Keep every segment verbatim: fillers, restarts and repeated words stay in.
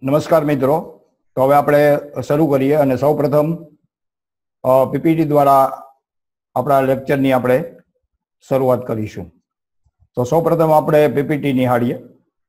નમસ્કાર મિત્રો, તો હવે આપણે શરૂ કરીએ અને સૌપ્રથમ પીપીટી દ્વારા આપણા લેક્ચરની આપણે શરૂઆત કરીશું. તો સૌપ્રથમ આપણે પીપીટી નિહાળીએ.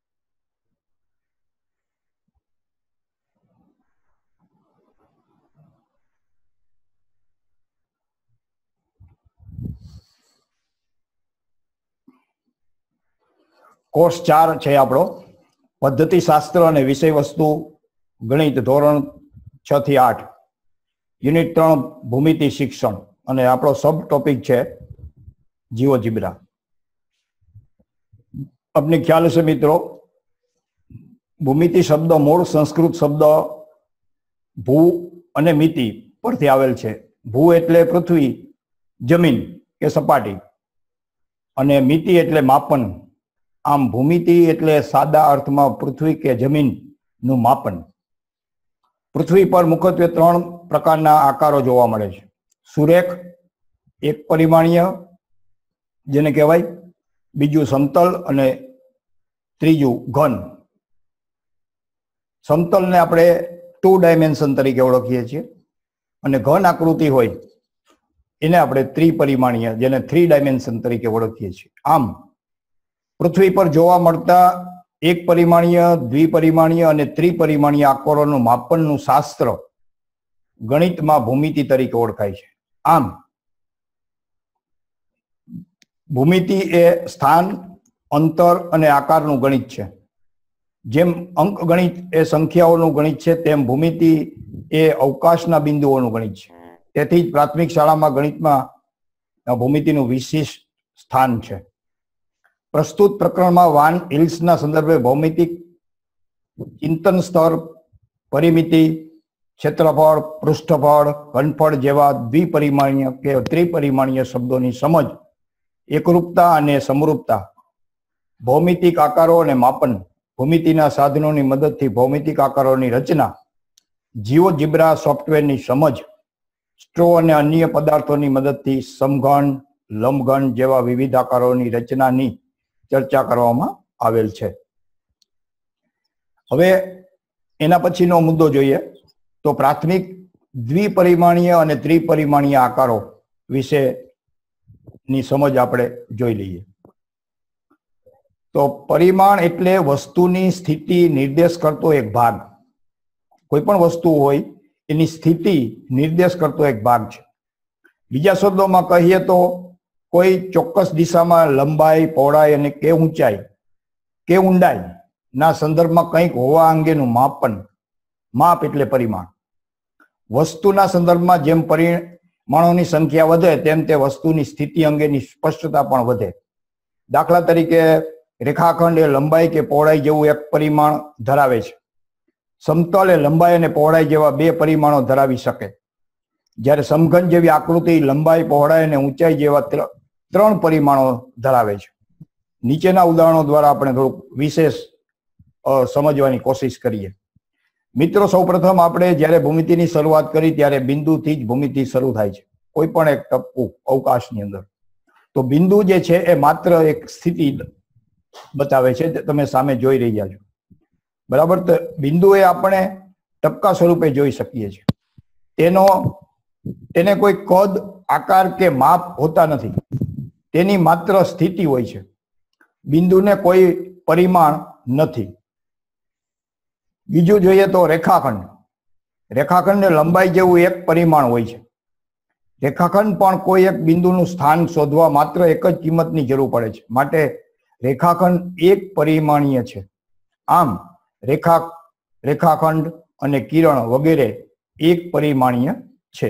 કોર્સ ચાર છે આપણો, પદ્ધતિ શાસ્ત્ર અને વિષય વસ્તુ ગણિત, ધોરણ છ થી આઠ, યુનિટ ત્રણ ભૂમિતિ શિક્ષણ, અને આપણો સબ ટોપિક છે જીઓજીબ્રા. આપને ખ્યાલ હશે મિત્રો, ભૂમિતિ શબ્દ મૂળ સંસ્કૃત શબ્દ ભૂ અને મિતિ પરથી આવેલ છે. ભૂ એટલે પૃથ્વી, જમીન કે સપાટી, અને મિતિ એટલે માપન. આમ ભૂમિતિ એટલે સાદા અર્થમાં પૃથ્વી કે જમીનનું માપન. પૃથ્વી પર મુખ્યત્વે ત્રણ પ્રકારના આકારો જોવા મળે છે. સુરેખ, એક પરિમાણીય જેને કહેવાય, બીજું સમતલ અને ત્રીજું ઘન. સમતલને આપણે ટુ ડાયમેન્શન તરીકે ઓળખીએ છીએ, અને ઘન આકૃતિ હોય એને આપણે ત્રિપરિમાણીય જેને થ્રી ડાયમેન્શન તરીકે ઓળખીએ છીએ. આમ પૃથ્વી પર જોવા મળતા એક પરિમાણીય, દ્વિપરિમાણીય અને ત્રિપરિમાણીય આકારોનું માપનનું શાસ્ત્ર ગણિતમાં ભૂમિતિ તરીકે ઓળખાય છે. આમ ભૂમિતિ એ સ્થાન, અંતર અને આકારનું ગણિત છે. જેમ અંક ગણિત એ સંખ્યાઓનું ગણિત છે, તેમ ભૂમિતિ એ અવકાશના બિંદુઓનું ગણિત છે. તેથી જ પ્રાથમિક શાળામાં ગણિતમાં ભૂમિતિનું વિશિષ્ટ સ્થાન છે. પ્રસ્તુત પ્રકરણમાં વાન હિલ્સના સંદર્ભે ભૌમિતિક ચિંતન સ્તર, પરિમિતિ, ક્ષેત્રફળ, પૃષ્ઠફળ, ઘનફળ જેવા દ્વિપરિમાણીય કે ત્રિપરિમાણીય શબ્દોની સમજ, એકરૂપતા અને સમરૂપતા, ભૌમિતિક આકારો અને માપન, ભૂમિતિના સાધનોની મદદથી ભૌમિતિક આકારોની રચના, જીઓજીબ્રા સોફ્ટવેરની સમજ, સ્ટ્રો અને અન્ય પદાર્થોની મદદથી સમઘન, લંબઘન જેવા વિવિધ આકારોની રચનાની ચર્ચા કરવામાં આવેલ છે. હવે એના પછીનો મુદ્દો જોઈએ તો પ્રાથમિક દ્વિપરિમાણીય અને ત્રિપરિમાણીય આકારો વિશેની સમજ આપણે જોઈ લઈએ. તો પરિમાણ એટલે વસ્તુની સ્થિતિ નિર્દેશ કરતો એક ભાગ. કોઈ પણ વસ્તુ હોય એની સ્થિતિ નિર્દેશ કરતો એક ભાગ છે. બીજા શબ્દોમાં કહીએ તો કોઈ ચોક્કસ દિશામાં લંબાઈ, પહોળાઈ અને કે ઊંચાઈ કે ઊંડાઈ ના સંદર્ભમાં કંઈક હોવા અંગેનું માપન. માપ એટલે પરિમાણ. વસ્તુના સંદર્ભમાં જેમ પરિમાણોની સંખ્યા વધે તેમ તે વસ્તુની સ્થિતિ અંગેની સ્પષ્ટતા પણ વધે. દાખલા તરીકે રેખાખંડ એ લંબાઈ કે પહોળાઈ જેવું એક પરિમાણ ધરાવે છે. સમતલ એ લંબાઈ અને પહોળાઈ જેવા બે પરિમાણો ધરાવી શકે, જ્યારે સમઘન જેવી આકૃતિ લંબાઈ, પહોળાઈ અને ઊંચાઈ જેવા ત્રણ પરિમાણો ધરાવે છે. નીચેના ઉદાહરણો દ્વારા આપણે થોડુંક વિશેષ સમજવાની કોશિશ કરીએ. મિત્રો, સૌપ્રથમ આપણે જ્યારે ભૂમિતિની શરૂઆત કરી ત્યારે બિંદુથી જ ભૂમિતિ શરૂ થાય છે, કોઈ પણ એક ટપકું અવકાશની અંદર. તો બિંદુ જે છે એ માત્ર એક સ્થિતિ બતાવે છે, તમે સામે જોઈ રહ્યા છો, બરાબર. તો બિંદુ એ આપણે ટપકા સ્વરૂપે જોઈ શકીએ છીએ. તેનો તેને કોઈ કદ, આકાર કે માપ હોતા નથી, તેની માત્ર સ્થિતિ હોય છે. બિંદુને કોઈ પરિમાણ નથી. બીજું જોઈએ તો રેખાખંડ. રેખાખંડને લંબાઈ જેવું એક પરિમાણ હોય છે. રેખાખંડ પણ કોઈ એક બિંદુનું સ્થાન શોધવા માત્ર એક જ કિંમતની જરૂર પડે છે, માટે રેખાખંડ એક પરિમાણીય છે. આમ રેખા રેખાખંડ અને કિરણ વગેરે એક પરિમાણીય છે.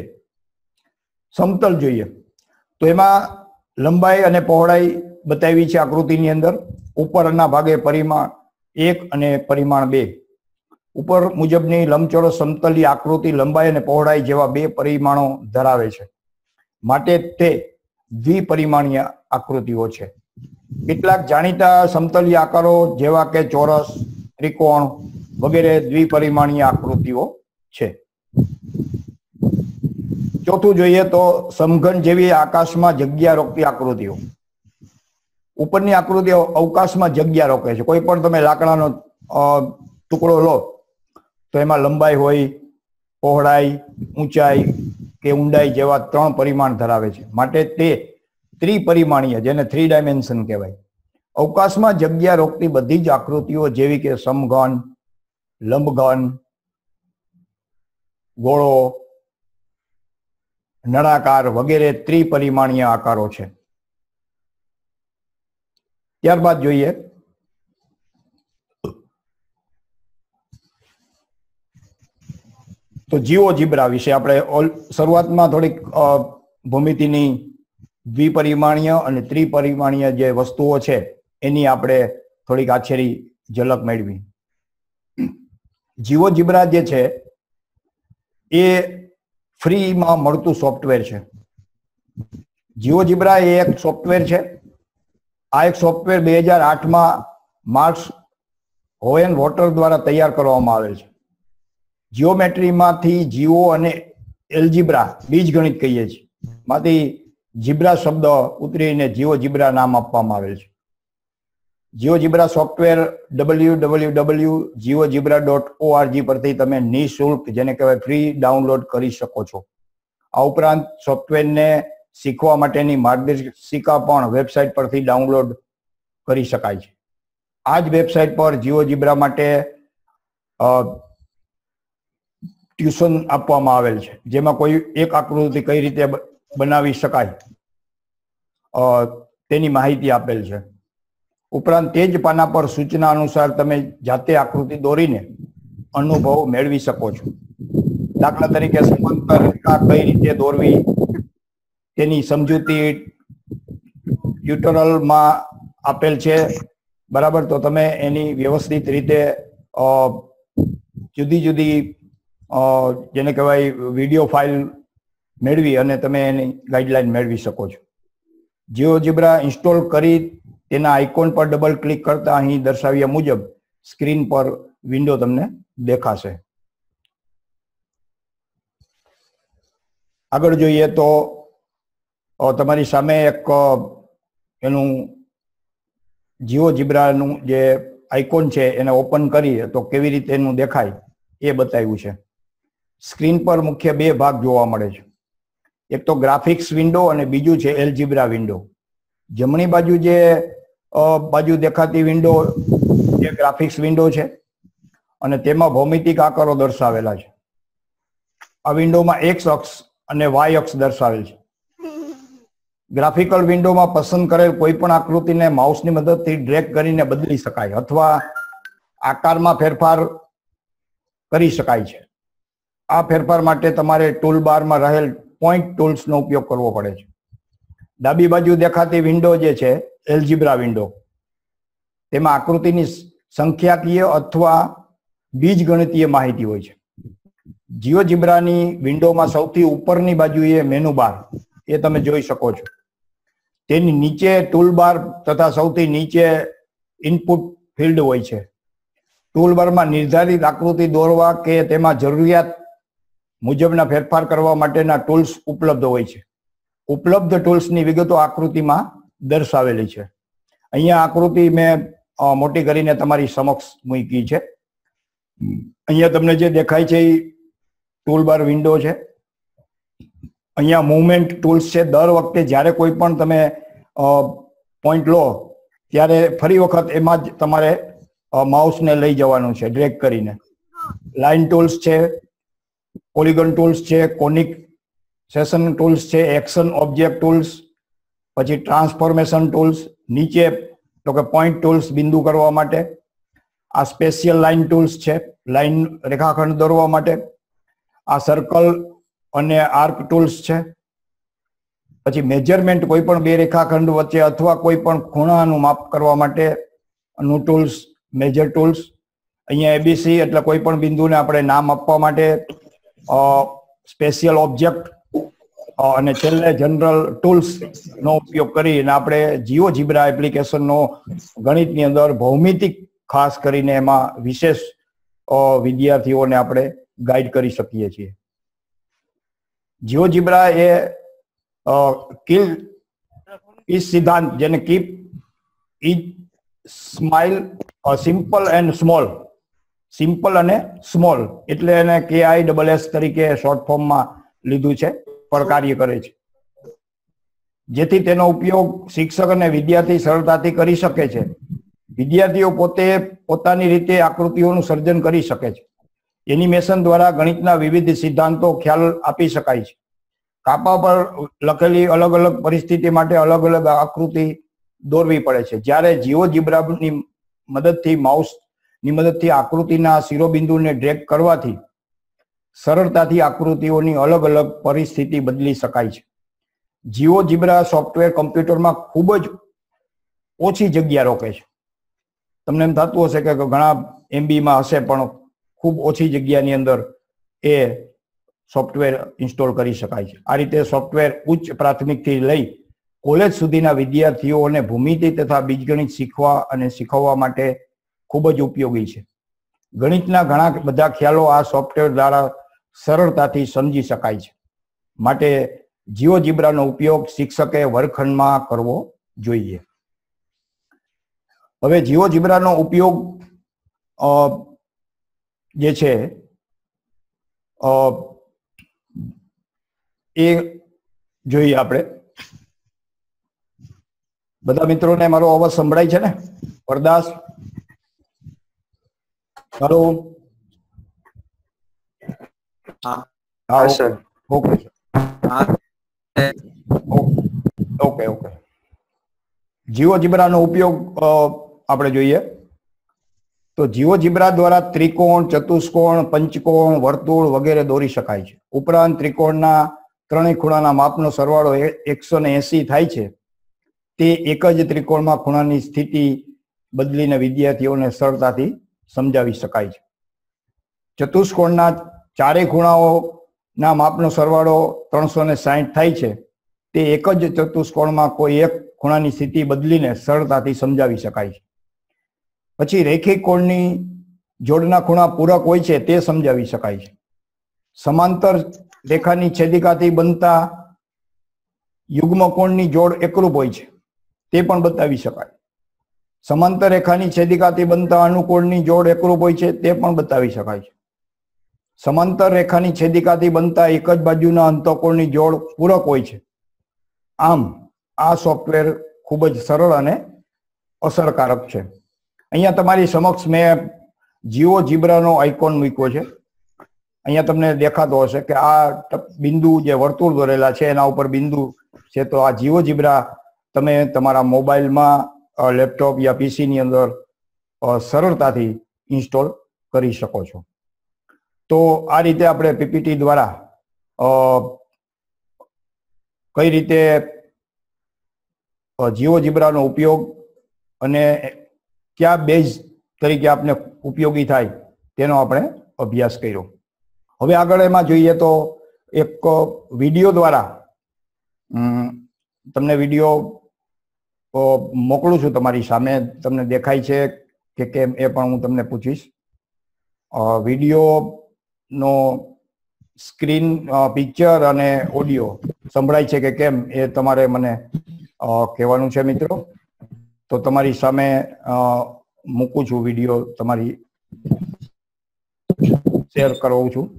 સમતલ જોઈએ તો એમાં લંબાઈ અને પહોળાઈ બતાવી છે આકૃતિની અંદર. ઉપરના ભાગે પરિમાણ એક અને પરિમાણ બે. ઉપર મુજબની લંબચોરસ સમતલની આકૃતિ લંબાઈ અને પહોળાઈ જેવા બે પરિમાણો ધરાવે છે, માટે તે દ્વિપરિમાણીય આકૃતિઓ છે. કેટલાક જાણીતા સમતલીય આકારો જેવા કે ચોરસ, ત્રિકોણ વગેરે દ્વિપરિમાણીય આકૃતિઓ છે. ચોથું જોઈએ તો સમઘન જેવી આકાશમાં જગ્યા રોકતી આકૃતિઓ. ઉપરની આકૃતિઓ અવકાશમાં જગ્યા રોકે છે. કોઈ પણ તમે લાકડાનો ટુકડો લો તો એમાં લંબાઈ હોય, પહોળાઈ, ઊંચાઈ કે ઊંડાઈ જેવા ત્રણ પરિમાણ ધરાવે છે. માટે તે ત્રિપરિમાણીય, જેને થ્રી ડાયમેન્શન કહેવાય. અવકાશમાં જગ્યા રોકતી બધી જ આકૃતિઓ જેવી કે સમઘન, લંબઘન, ગોળો, નળાકાર વગેરે ત્રિપરિમાણીય આકારો છે. ત્યારબાદ જોઈએ તો જીઓજીબ્રા વિશે. આપણે શરૂઆતમાં થોડીક ભૂમિતિની દ્વિપરિમાણીય અને ત્રિપરિમાણીય જે વસ્તુઓ છે એની આપણે થોડીક આછેરી ઝલક મેળવી. જીઓજીબ્રા જે છે એ ફ્રીમાં મળતું સોફ્ટવેર છે. જીઓજીબ્રા એ એક સોફ્ટવેર છે. આ એક સોફ્ટવેર બે હજાર આઠમાં માર્ક્સ હોએન વોટર દ્વારા તૈયાર કરવામાં આવેલ છે. જીઓમેટ્રીમાંથી જીઓ અને એલ્જીબ્રા બીજગણિત કહીએ છીએ, માંથી જીબ્રા શબ્દ ઉતરીને જીઓજીબ્રા નામ આપવામાં આવેલ છે. GeoGebra software W W W dot GeoGebra dot ORG પરથી તમે નિઃશુલ્ક, જેને કહેવાય ફ્રી, ડાઉનલોડ કરી શકો છો. આ ઉપરાંત સોફ્ટવેરને શીખવા માટેની માર્ગદર્શિકા પણ વેબસાઇટ પરથી ડાઉનલોડ કરી શકાય છે. આ જ વેબસાઇટ પર જીઓજીબ્રા માટે ટ્યુશન આપવામાં આવેલ છે, જેમાં કોઈ એક આકૃતિ કઈ રીતે બનાવી શકાય તેની માહિતી આપેલ છે. ઉપરાંત તે જ પાના પર સૂચના અનુસાર તમે જાતે આકૃતિ દોરીને અનુભવ મેળવી શકો છો. દાખલા તરીકે સમાંતર રેખા કઈ રીતે દોરવી તેની સમજૂતી ટ્યુટોરિયલમાં આપેલ છે. બરાબર, તો તમે એની વ્યવસ્થિત રીતે જુદી જુદી જેને કહેવાય વિડીયો ફાઇલ મેળવી અને તમે એની ગાઈડલાઈન મેળવી શકો છો. જીઓજીબ્રા ઇન્સ્ટોલ કરી તેના આઇકોન પર ડબલ ક્લિક કરતા અહીં દર્શાવ્યા મુજબ સ્ક્રીન પર વિન્ડો તમને દેખાશે. આગળ જોઈએ તો તમારી સામે એક એનું જીઓજીબ્રાનું જે આઇકોન છે એને ઓપન કરીએ તો કેવી રીતે એનું દેખાય એ બતાવ્યું છે. સ્ક્રીન પર મુખ્ય બે ભાગ જોવા મળે છે. એક તો ગ્રાફિક્સ વિન્ડો અને બીજું છે એલ્જીબ્રા વિન્ડો. જમણી બાજુ જે બાજુ દેખાતી વિન્ડો એ ગ્રાફિક્સ વિન્ડો છે અને તેમાં ભૌમિતિક આકારો દર્શાવેલા છે. આ વિન્ડોમાં એક્સ અક્ષ અને વાય અક્ષ દર્શાવેલ છે. ગ્રાફિકલ વિન્ડોમાં પસંદ કરેલ કોઈ પણ આકૃતિને માઉસની મદદથી ડ્રેગ કરીને બદલી શકાય અથવા આકારમાં ફેરફાર કરી શકાય છે. આ ફેરફાર માટે તમારે ટૂલ બારમાં રહેલ પોઈન્ટ ટૂલ્સનો ઉપયોગ કરવો પડે છે. ડાબી બાજુ દેખાતી વિન્ડો જે છે એલ્જીબ્રા વિન્ડો, તેમાં આકૃતિની સંખ્યાકીય અથવા બીજગણિતીય માહિતી હોય છે. જીઓજીબ્રાની વિન્ડોમાં સૌથી ઉપરની બાજુએ મેનુ બાર એ તમે જોઈ શકો છો. તેની નીચે ટૂલ બાર તથા સૌથી નીચે ઇનપુટ ફિલ્ડ હોય છે. ટૂલ બારમાં નિર્ધારિત આકૃતિ દોરવા કે તેમાં જરૂરિયાત મુજબના ફેરફાર કરવા માટેના ટૂલ્સ ઉપલબ્ધ હોય છે. ઉપલબ્ધ ટૂલ્સની વિગતો આકૃતિમાં દર્શાવેલી છે. અહીંયા આકૃતિ મેં મોટી કરીને તમારી સમક્ષ મૂકી છે. અહીંયા તમને જે દેખાય છે એ ટૂલબાર વિન્ડો છે. અહીંયા મૂવમેન્ટ ટૂલ્સ છે. દર વખતે જ્યારે કોઈ પણ તમે પોઈન્ટ લો ત્યારે ફરી વખત એમાં જ તમારે માઉસને લઈ જવાનું છે ડ્રેગ કરીને. લાઇન ટૂલ્સ છે, પોલિગન ટૂલ્સ છે, કોનિક સેશન ટૂલ્સ છે, એક્શન ઓબ્જેક્ટ ટૂલ્સ, પછી ટ્રાન્સફોર્મેશન ટૂલ્સ, નીચે તો કે પોઈન્ટ ટૂલ્સ બિંદુ કરવા માટે. આ સ્પેશિયલ લાઇન ટૂલ્સ છે, લાઇન રેખાખંડ દોરવા માટે. આ સર્કલ અને આર્ક ટૂલ્સ છે. પછી મેજરમેન્ટ, કોઈ પણ બે રેખાખંડ વચ્ચે અથવા કોઈ પણ ખૂણાનું માપ કરવા માટેનું ટૂલ્સ, મેજર ટૂલ્સ. અહીંયા એબીસી એટલે કોઈ પણ બિંદુને આપણે નામ આપવા માટે સ્પેશિયલ ઓબ્જેક્ટ અને છેલ્લે જનરલ ટૂલ્સ નો ઉપયોગ કરીને આપણે જીઓજીબ્રા એપ્લિકેશનનો ગણિતની અંદર ભૌમિતિક ખાસ કરીને એમાં વિશેષ વિદ્યાર્થીઓને આપણે ગાઈડ કરી શકીએ છીએ. જીઓજીબ્રા એ કિલ ઈ સિદ્ધાંત, જેને keep is smile simple and small, simple અને સ્મોલ એટલે એને કે આઈ ડબલ એસ તરીકે શોર્ટ ફોર્મમાં લીધું છે, પર કાર્ય કરે છે, જેથી તેનો ઉપયોગ શિક્ષક અને વિદ્યાર્થી સરળતાથી કરી શકે છે. વિદ્યાર્થીઓ પોતે પોતાની રીતે આકૃતિઓનું સર્જન કરી શકે છે. એનિમેશન દ્વારા ગણિતના વિવિધ સિદ્ધાંતો ખ્યાલ આપી શકાય છે. કાપા પર લખેલી અલગ અલગ પરિસ્થિતિ માટે અલગ અલગ આકૃતિ દોરવી પડે છે, જ્યારે જીઓજીબ્રાની મદદથી માઉસની મદદથી આકૃતિના શિરોબિંદુને ડ્રેગ કરવાથી સરળતાથી આકૃતિઓની અલગ અલગ પરિસ્થિતિ બદલી શકાય છે. જીઓજીબ્રા સોફ્ટવેર કમ્પ્યુટરમાં ખૂબ જ ઓછી જગ્યા રોકે છે. તમને એમ થતું હશે કે ઘણા એમબીમાં હશે, પણ ખૂબ ઓછી જગ્યાની અંદર એ સોફ્ટવેર ઇન્સ્ટોલ કરી શકાય છે. આ રીતે સોફ્ટવેર ઉચ્ચ પ્રાથમિકથી લઈ કોલેજ સુધીના વિદ્યાર્થીઓને ભૂમિતિ તથા બીજગણિત શીખવા અને શીખવવા માટે ખૂબ જ ઉપયોગી છે. ગણિતના ઘણા બધા ખ્યાલો આ સોફ્ટવેર દ્વારા સરળતાથી સમજી શકાય છે. માટે જીઓજીબ્રાનો ઉપયોગ શિક્ષકે વર્ગખંડમાં કરવો જોઈએ. હવે જીઓજીબ્રાનો ઉપયોગ જે છે એ જોઈએ આપણે. બધા મિત્રોને મારો અવાજ સંભળાય છે ને? વરદાસ, હેલો. હા sir. Okay sir. Okay okay. જીઓજીબ્રાનો ઉપયોગ આપણે જોઈએ તો જીઓજીબ્રા દ્વારા ત્રિકોણ, ચતુષ્કોણ, પંચકોણ, વર્તુળ વગેરે દોરી શકાય છે. ઉપરાંત ત્રિકોણના ત્રણેય ખૂણાના માપનો સરવાળો એકસો ને એસી થાય છે. તે એક જ ત્રિકોણમાં ખૂણાની સ્થિતિ બદલીને વિદ્યાર્થીઓને સરળતાથી સમજાવી શકાય છે. ચતુષ્કોણના ચારેય ખૂણાઓના માપનો સરવાળો ત્રણસો ને સાહીઠ થાય છે. તે એક જ ચતુષ્કોણમાં કોઈ એક ખૂણાની સ્થિતિ બદલીને સરળતાથી સમજાવી શકાય છે. પછી રેખિક કોણની જોડના ખૂણા પૂરક હોય છે તે સમજાવી શકાય છે. સમાંતર રેખાની છેદિકાથી બનતા યુગ્મ કોણની જોડ એકરૂપ હોય છે તે પણ બતાવી શકાય. સમાંતર રેખાની છેદિકાથી બનતા અનુકોણની જોડ એકરૂપ હોય છે તે પણ બતાવી શકાય છે. સમાંતર રેખાની છેદિકાથી બનતા એક જ બાજુના અંતઃકોણની જોડ પૂરક હોય છે. આમ આ સોફ્ટવેર ખૂબ જ સરળ અને અસરકારક છે. અહીંયા તમારી સમક્ષ મેં જીઓજીબ્રાનો આઇકોન મૂક્યો છે. અહીંયા તમને દેખાતો હશે કે આ બિંદુ જે વર્તુળ દોરેલા છે એના ઉપર બિંદુ છે. તો આ જીઓજીબ્રા તમે તમારા મોબાઈલમાં, લેપટોપ યા પીસીની અંદર સરળતાથી ઇન્સ્ટોલ કરી શકો છો. તો આ રીતે આપણે પીપીટી દ્વારા કઈ રીતે જીઓજીબ્રાનો ઉપયોગ અને કયા બેઝ તરીકે આપણે ઉપયોગી થાય તેનો આપણે અભ્યાસ કર્યો. હવે આગળ એમાં જોઈએ તો એક વિડીયો દ્વારા તમને વિડીયો મોકલું છું તમારી સામે. તમને દેખાય છે કે કેમ એ પણ હું તમને પૂછીશ. વિડીયોનો સ્ક્રીન, પિક્ચર અને ઓડિયો સંભળાય છે કે કેમ એ તમારે મને કહેવાનું છે મિત્રો. તો તમારી સામે મૂકું છું વિડીયો, તમારી શેર કરું છું.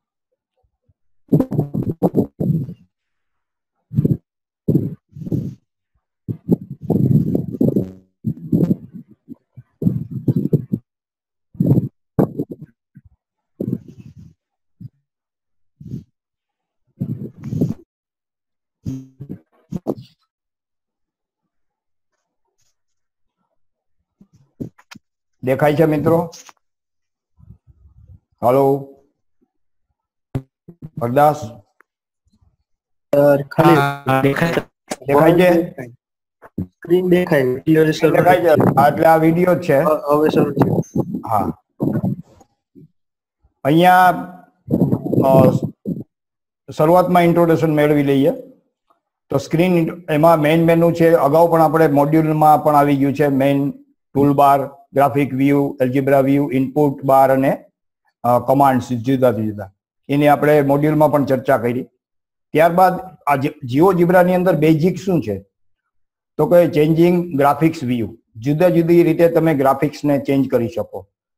દેખાય છે મિત્રો? હલો હરદાસ, દેખાય છે? સ્ક્રીન દેખાય, વિડિયો દેખાય છે. એટલે આ વિડિયો જ છે. હવે શરૂ છે. હા, અહીંયા શરૂઆતમાં ઇન્ટ્રોડક્શન મેળવી લઈએ. તો સ્ક્રીન એમાં મેઇન મેનુ છે. અગાઉ પણ આપણે મોડ્યુલમાં પણ આવી ગયું છે. Main tool bar, graphic view, algebra view, input bar અને કમાન્ડ્સ જુદા જુદા એની આપણે મોડ્યુલમાં પણ ચર્ચા કરી. ત્યારબાદ આ જીઓજીબ્રાની અંદર બેઝિક શું છે તો કે ચેન્જિંગ ગ્રાફિક્સ વ્યૂ. જુદા જુદી રીતે તમે ગ્રાફિક્સને ચેન્જ કરી શકો.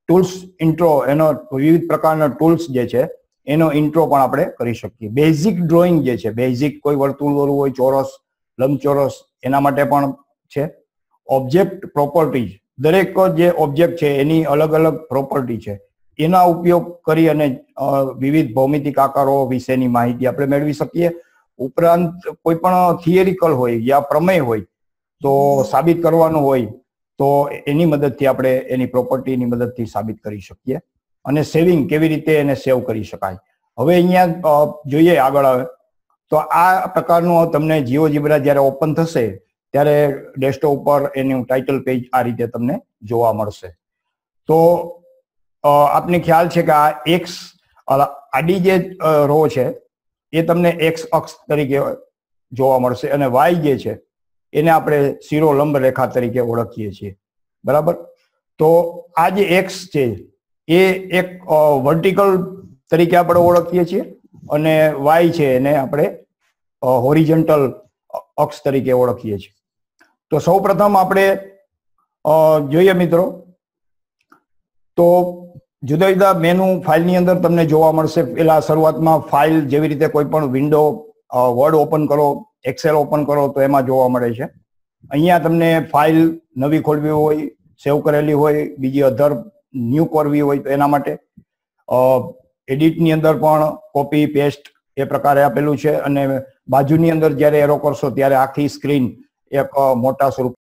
ટૂલ્સ ઇન્ટ્રો, એનો વિવિધ પ્રકારના ટૂલ્સ જે છે એનો ઇન્ટ્રો પણ આપણે કરી શકીએ. બેઝિક ડ્રોઈંગ જે છે, બેઝિક કોઈ વર્તુળ દોરવું હોય, ચોરસ, લંબચોરસ, એના માટે પણ છે. ઓબ્જેક્ટ પ્રોપર્ટીઝ, દરેક જે ઓબ્જેક્ટ છે એની અલગ અલગ પ્રોપર્ટી છે, એના ઉપયોગ કરી અને વિવિધ ભૌમિતિક આકારો વિશેની માહિતી આપણે મેળવી શકીએ. ઉપરાંત કોઈ પણ થિયરિકલ હોય યા પ્રમેય હોય તો સાબિત કરવાનું હોય તો એની મદદથી આપણે એની પ્રોપર્ટીની મદદથી સાબિત કરી શકીએ. અને સેવિંગ કેવી રીતે એને સેવ કરી શકાય. હવે અહીંયા જોઈએ આગળ આવે તો આ પ્રકારનું તમને જીઓજીબ્રા જ્યારે ઓપન થશે ત્યારે ડેસ્કટોપ ઉપર એનું ટાઇટલ પેજ આ રીતે તમને જોવા મળશે. તો આપને ખ્યાલ છે કે આ એક્સ આડી જે રો છે એ તમને એક્સ અક્ષ તરીકે જોવા મળશે અને વાય જે છે એને આપણે શિરો લંબ રેખા તરીકે ઓળખીએ છીએ. બરાબર? તો આ જે એક્સ છે એ એક વર્ટિકલ તરીકે આપણે ઓળખીએ છીએ અને વાય છે એને આપણે હોરિઝોન્ટલ અક્ષ તરીકે ઓળખીએ છીએ. તો સૌ પ્રથમ આપણે જોઈએ મિત્રો તો જુદા જુદા મેનુ ફાઇલની અંદર તમને જોવા મળશે. પેલા શરૂઆતમાં ફાઇલ જેવી રીતે કોઈ પણ વિન્ડો વર્ડ ઓપન કરો, એક્સેલ ઓપન કરો તો એમાં જોવા મળે છે. અહીંયા તમને ફાઇલ નવી ખોલવી હોય, સેવ કરેલી હોય, બીજી અધર ન્યૂ કરવી હોય તો એના માટે એડિટની અંદર પણ કોપી પેસ્ટ એ પ્રકારે આપેલું છે. અને બાજુની અંદર જ્યારે એરો કરશો ત્યારે આખી સ્ક્રીન એક મોટા સ્વરૂપ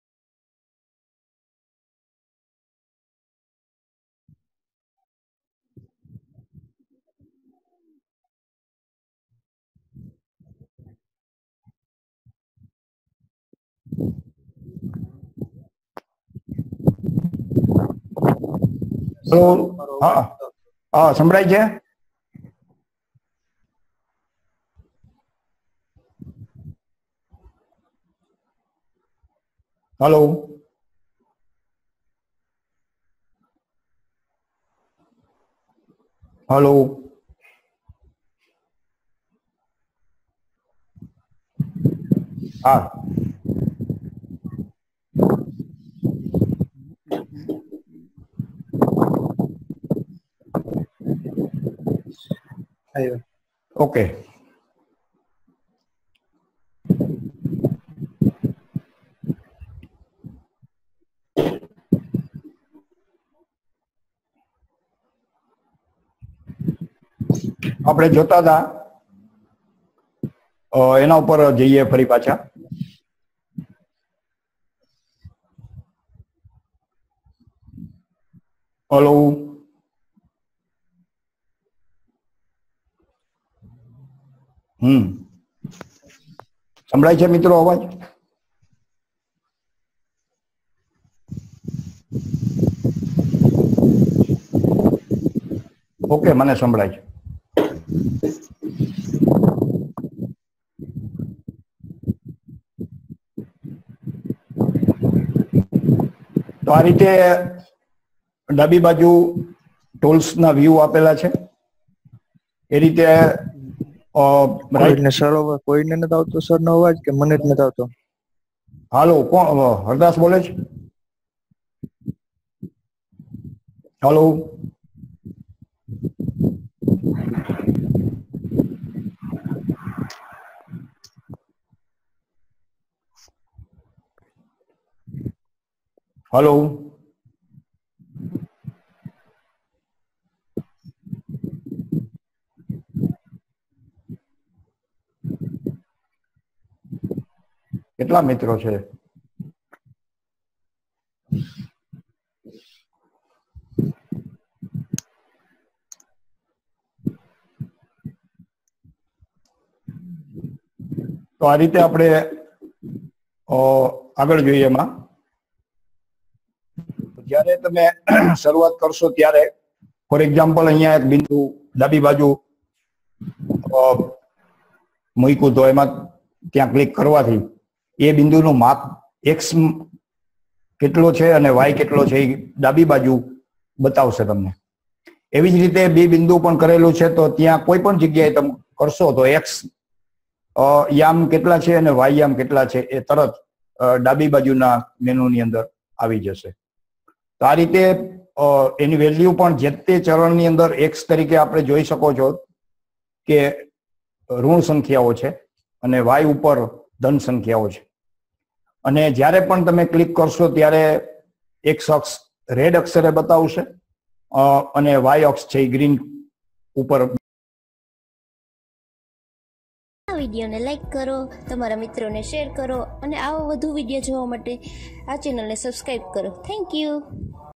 હેલો, હા હા સંભળાય છે? હલો, હલો, હા ઓકે. આપણે જોતા હતા એના ઉપર જઈએ ફરી પાછા. હલો, હમ સંભળાય છે મિત્રો અવાજ? ઓકે, મને સંભળાય છે. તો આ રીતે ડાબી બાજુ ટૂલ્સના વ્યૂ આપેલા છે. એ રીતે કોઈને સર કોઈને નથી આવતો સર નો અવાજ કે મને જ નથી આવતો? હાલો, કોણ હરદાસ બોલે છે? હાલો, હલો, કેટલા મિત્રો છે? તો આ રીતે આપણે આગળ જોઈએ. એમાં જ્યારે તમે શરૂઆત કરશો ત્યારે ફોર એક્ઝામ્પલ અહીંયા એક બિંદુ ડાબી બાજુ મૂક્યું તો એમાં ત્યાં ક્લિક કરવાથી એ બિંદુનું માપ એક્સ કેટલો છે અને વાય કેટલો છે એ ડાબી બાજુ બતાવશે તમને. એવી જ રીતે બે બિંદુ પણ કરેલું છે તો ત્યાં કોઈ પણ જગ્યાએ તમે કરશો તો એક્સ યામ કેટલા છે અને વાય યામ કેટલા છે એ તરત ડાબી બાજુના મેનુની અંદર આવી જશે. તો આ રીતે અ, એની વેલ્યુ પણ જે તે ચરણની અંદર એક્સ તરીકે આપણે જોઈ શકો છો કે ઋણ સંખ્યાઓ છે અને વાય ઉપર ધન સંખ્યાઓ છે. અને જ્યારે પણ તમે ક્લિક કરશો ત્યારે એક્સ અક્ષ રેડ અક્ષરે બતાવશે અ, અને વાય અક્ષ છે એ ગ્રીન ઉપર. આ વિડીયોને લાઈક કરો, તમારા મિત્રોને શેર કરો અને આવા વધુ વિડીયો જોવા માટે આ ચેનલને સબસ્ક્રાઈબ કરો. Thank you.